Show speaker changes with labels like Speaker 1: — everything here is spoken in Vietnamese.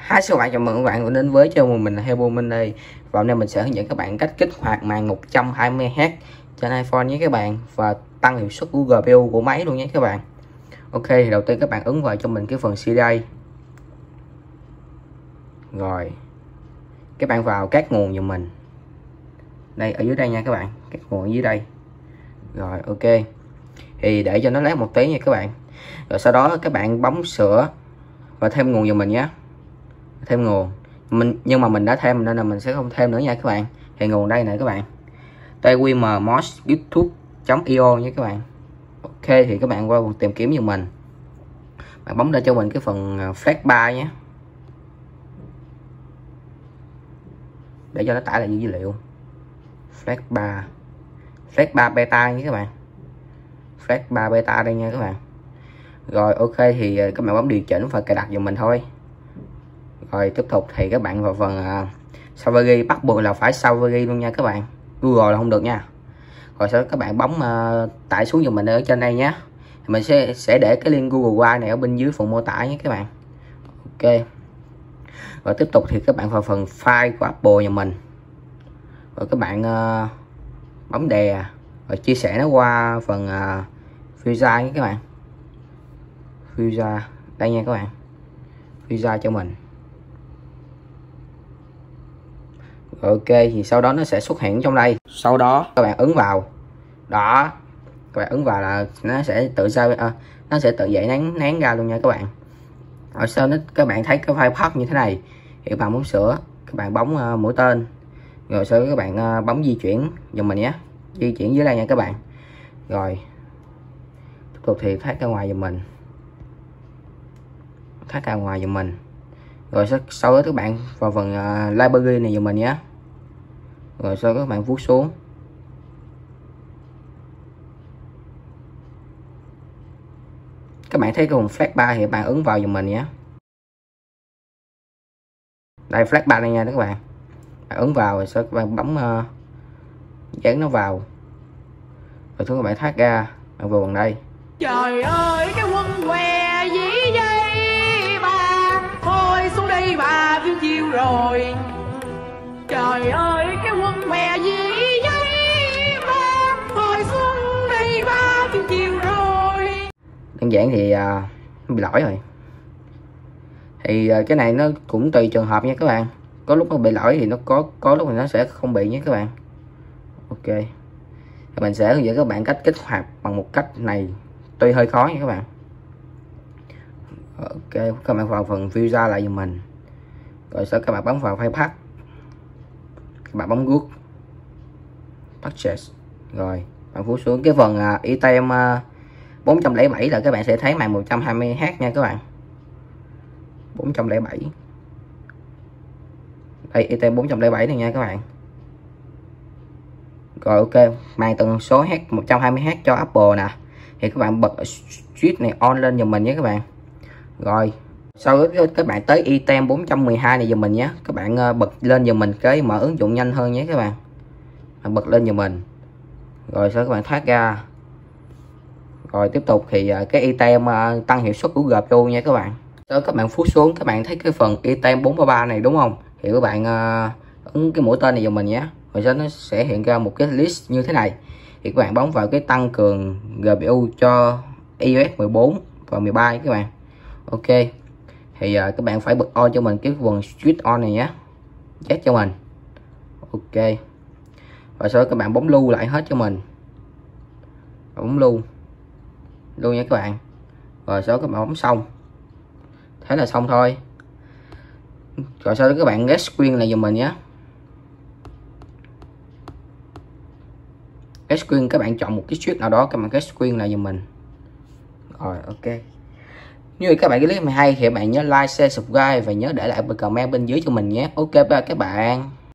Speaker 1: Hi các bạn, chào mừng các bạn đến với channel mình là Hebo Minh đây. Và hôm nay mình sẽ hướng dẫn các bạn cách kích hoạt màn 120Hz trên iPhone nhé các bạn, và tăng hiệu suất của GPU của máy luôn nhé các bạn. Ok, thì đầu tiên các bạn ấn vào cho mình cái phần CD. Rồi các bạn vào các nguồn giùm mình. Đây, ở dưới đây nha các bạn, các nguồn ở dưới đây. Rồi ok. Thì để cho nó lát một tí nha các bạn. Rồi sau đó các bạn bấm sửa và thêm nguồn giùm mình nhé. Thêm nguồn nhưng mà mình đã thêm nên là mình sẽ không thêm nữa nha các bạn. Thì nguồn đây nè các bạn, twmmods youtube.io nhé các bạn. Ok, thì các bạn qua phần tìm kiếm giùm mình, bạn bấm ra cho mình cái phần flash bar nhé, để cho nó tải lại những dữ liệu. flash bar beta nhé các bạn, flash bar beta đây nha các bạn. Rồi ok, thì các bạn bấm điều chỉnh và cài đặt giùm mình thôi. Rồi tiếp tục thì các bạn vào phần Safari, bắt buộc là phải Safari luôn nha các bạn, Google là không được nha. Rồi sau đó các bạn bấm tải xuống giùm mình ở trên đây nhé. Mình sẽ để cái link Google Drive này ở bên dưới phần mô tả nhé các bạn. Ok, rồi tiếp tục thì các bạn vào phần file của Apple giùm mình. Rồi các bạn bấm đè rồi chia sẻ nó qua phần Fusion nhé các bạn. Fusion đây nha các bạn, Fusion cho mình. Ok, thì sau đó nó sẽ xuất hiện trong đây. Sau đó các bạn ấn vào đó, các bạn ấn vào là nó sẽ tự nó sẽ tự dậy nén ra luôn nha các bạn. Ở sau đó các bạn thấy cái file path như thế này thì các bạn muốn sửa, các bạn bấm mũi tên, rồi sau đó các bạn bấm di chuyển giùm mình nhé, di chuyển dưới đây nha các bạn. Rồi tiếp tục thì thoát ra ngoài giùm mình, thoát ra ngoài giùm mình. Rồi sau đó các bạn vào phần library này giùm mình nhé. Rồi sau đó các bạn vuốt xuống, các bạn thấy cái vùng flash bar thì các bạn ấn vào giùm mình nhé. Đây flash bar đây nha các bạn, ấn vào rồi sau các bạn bấm dán nó vào, rồi thứ các bạn thoát ra, bạn vào bằng đây.
Speaker 2: Trời ơi cái quân què dĩ dây ba, thôi xuống đi bà phiêu chiêu rồi. Trời ơi cái quân què dĩ dây ba, thôi xuống đi bà phiêu chiêu rồi.
Speaker 1: Đơn giản thì bị lỗi rồi. Thì cái này nó cũng tùy trường hợp nha các bạn, có lúc nó bị lỗi thì nó có lúc thì nó sẽ không bị nhé các bạn. Ok, mình sẽ hướng dẫn các bạn cách kích hoạt bằng một cách này, tuy hơi khó nha các bạn. Ok, các bạn vào phần view ra lại giùm mình, rồi sau các bạn bấm vào file path, các bạn bấm good purchase, rồi bạn vuốt xuống cái phần item 407 là các bạn sẽ thấy màn 120Hz nha các bạn. 407 đây, item 407 này nha các bạn. Rồi ok, màn tần số Hz 120Hz cho Apple nè, thì các bạn bật switch này on lên giùm mình nhé các bạn. Rồi sau đó các bạn tới item 412 này giùm mình nhé, các bạn bật lên giùm mình cái mở ứng dụng nhanh hơn nhé các bạn. Bật lên giùm mình, rồi sau các bạn thoát ra. Rồi tiếp tục thì cái item tăng hiệu suất của GPU nha các bạn. Sau các bạn phút xuống, các bạn thấy cái phần item 433 này đúng không, thì các bạn ấn cái mũi tên này giùm mình nhé, rồi sau nó sẽ hiện ra một cái list như thế này. Thì các bạn bấm vào cái tăng cường GPU cho iOS 14 và 13 các bạn. Ok, thì các bạn phải bật on cho mình cái phần switch on này nhé, chết cho mình. Ok, rồi sau đó các bạn bấm lưu lại hết cho mình, bấm lưu nha các bạn. Rồi sau đó các bạn bấm xong, thế là xong thôi. Rồi sau đó các bạn get screen lại giùm mình nhé. Get screen, các bạn chọn một cái switch nào đó, các bạn get screen lại giùm mình. Rồi ok, nếu các bạn cái clip này hay thì các bạn nhớ like, share, subscribe và nhớ để lại comment bên dưới cho mình nhé. Ok bye các bạn.